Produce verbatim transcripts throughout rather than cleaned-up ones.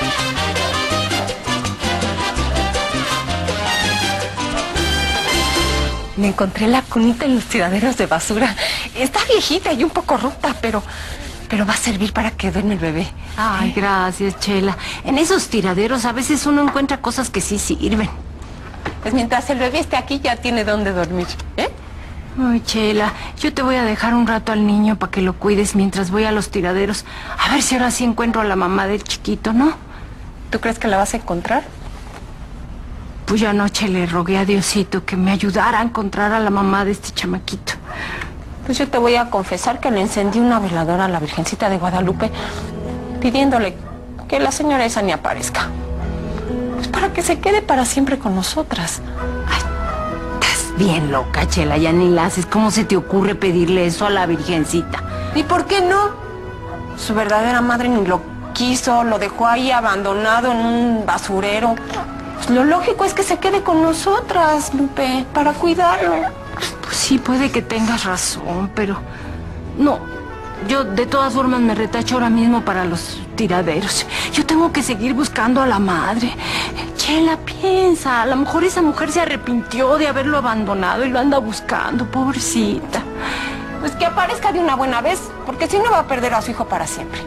Me encontré la cunita en los tiraderos de basura. Está viejita y un poco rota, pero... pero va a servir para que duerme el bebé. Ay, gracias, Chela. En esos tiraderos a veces uno encuentra cosas que sí sirven. Pues mientras el bebé esté aquí ya tiene dónde dormir, ¿eh? Ay, Chela, yo te voy a dejar un rato al niño para que lo cuides mientras voy a los tiraderos. A ver si ahora sí encuentro a la mamá del chiquito, ¿no? ¿Tú crees que la vas a encontrar? Pues yo anoche le rogué a Diosito que me ayudara a encontrar a la mamá de este chamaquito. Pues yo te voy a confesar que le encendí una veladora a la Virgencita de Guadalupe pidiéndole que la señora esa ni aparezca. Pues para que se quede para siempre con nosotras. Ay, estás bien loca, Chela, ya ni la haces. ¿Cómo se te ocurre pedirle eso a la Virgencita? ¿Y por qué no? Su verdadera madre ni lo quiso, lo dejó ahí abandonado en un basurero. Pues lo lógico es que se quede con nosotras, Lupe, para cuidarlo. Pues sí, puede que tengas razón, pero... No, yo de todas formas me retacho ahora mismo para los tiraderos. Yo tengo que seguir buscando a la madre. Chela, piensa, a lo mejor esa mujer se arrepintió de haberlo abandonado y lo anda buscando, pobrecita. Pues que aparezca de una buena vez, porque si no va a perder a su hijo para siempre.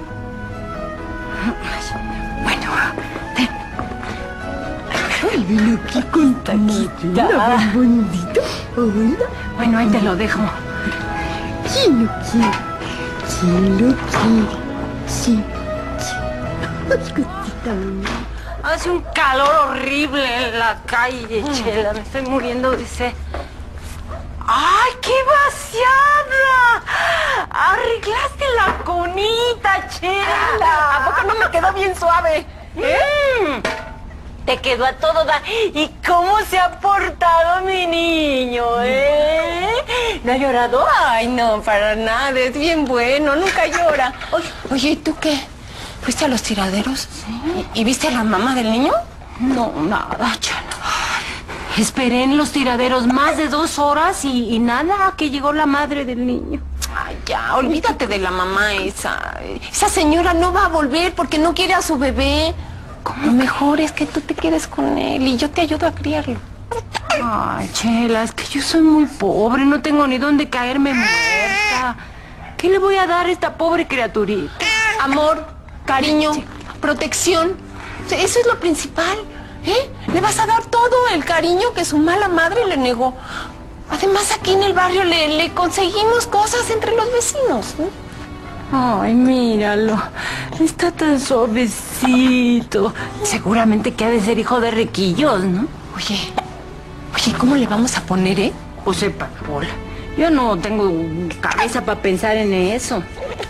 Bueno, ven. Ay, ven aquí con taquita, tan bonito. Hola. Bueno, ahí te lo dejo. ¿Quién lo quiere? ¿Quién lo quiere? Sí, sí. Ay, cosita bonita. Hace un calor horrible en la calle, Chela. Me estoy muriendo de sed. ¡Ay, qué vaciada! ¡Arreglaste la conita, Chela! ¿A poco no me quedó bien suave? ¿Eh? Te quedó a todo dar. ¿Y cómo se ha portado mi niño, eh? ¿No ha llorado? Ay, no, para nada. Es bien bueno, nunca llora. Oye, ¿y tú qué? ¿Fuiste a los tiraderos? Sí. ¿Y, y viste a la mamá del niño? No, nada, Chela. Esperé en los tiraderos más de dos horas y, y nada, que llegó la madre del niño. Ay, ya, olvídate de la mamá esa. Esa señora no va a volver porque no quiere a su bebé. Lo mejor es que tú te quedes con él y yo te ayudo a criarlo. Ay, Chela, es que yo soy muy pobre, no tengo ni dónde caerme muerta. ¿Qué le voy a dar a esta pobre criaturita? Amor, cariño, protección. Eso es lo principal, ¿eh? Le vas a dar todo el cariño que su mala madre le negó. Además, aquí en el barrio le, le conseguimos cosas entre los vecinos, ¿no? Ay, míralo. Está tan suavecito. Seguramente que ha de ser hijo de riquillos, ¿no? Oye, oye, ¿cómo le vamos a poner, eh? Pues sepa, Paola. Yo no tengo cabeza para pensar en eso.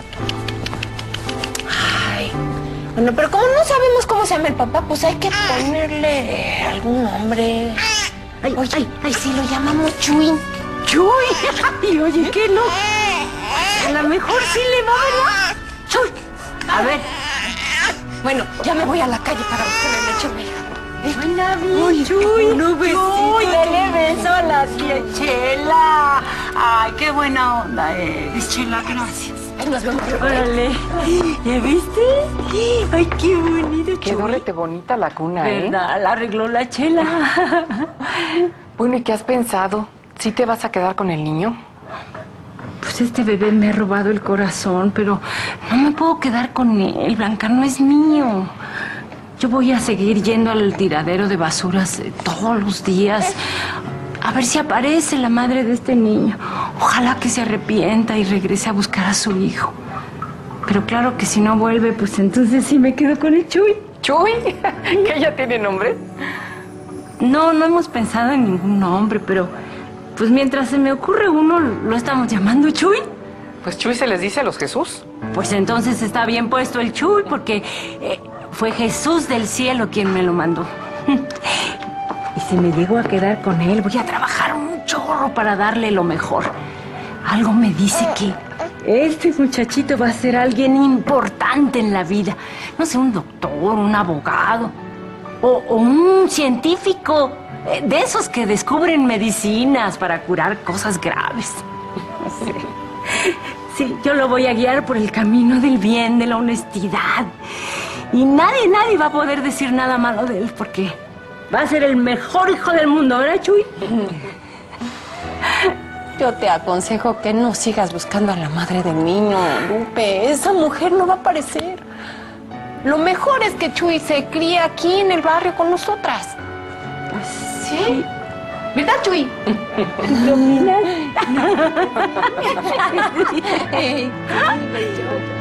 Ay, bueno, pero como no sabemos cómo se llama el papá, pues hay que ponerle algún nombre. Ay, oye, ay, ay, si lo llamamos Chuy. ¡Chuy! Ay, oye, ¿qué no? A lo mejor sí le va, ¿verdad? ¡Chuy! A ver. Bueno, ya me voy a la calle para buscarle leche a mi hija. Buena vida, Chuy. Un besito. Chuy, dale beso a la tía Chela. Ay, qué buena onda eres, Chela, gracias. Ay, nos vemos. Órale. ¿Ya viste? Ay, qué bonito, Chuy. Quedó rete bonita la cuna, ¿eh? ¿Verdad? La arregló la Chela. Bueno, ¿y qué has pensado? ¿Sí te vas a quedar con el niño? Pues este bebé me ha robado el corazón, pero no me puedo quedar con él, Blanca, no es mío. Yo voy a seguir yendo al tiradero de basuras eh, todos los días, a ver si aparece la madre de este niño. Ojalá que se arrepienta y regrese a buscar a su hijo. Pero claro que si no vuelve, pues entonces sí me quedo con el Chuy. ¿Chuy? ¿Que ella tiene nombre? No, no hemos pensado en ningún nombre, pero pues mientras se me ocurre uno, lo estamos llamando Chuy. Pues Chuy se les dice a los Jesús. Pues entonces está bien puesto el Chuy, porque eh, fue Jesús del cielo quien me lo mandó. Y si me llego a quedar con él, voy a trabajar un chorro para darle lo mejor. Algo me dice que este muchachito va a ser alguien importante en la vida. No sé, un doctor, un abogado o, o un científico. De esos que descubren medicinas para curar cosas graves. Sí. Sí, yo lo voy a guiar por el camino del bien, de la honestidad. Y nadie, nadie va a poder decir nada malo de él porque va a ser el mejor hijo del mundo, ¿verdad, Chuy? Yo te aconsejo que no sigas buscando a la madre del niño, Lupe. Esa mujer no va a aparecer. Lo mejor es que Chuy se críe aquí en el barrio con nosotras. Pues sí. ¿Verdad, Chuy? Domina. Ey,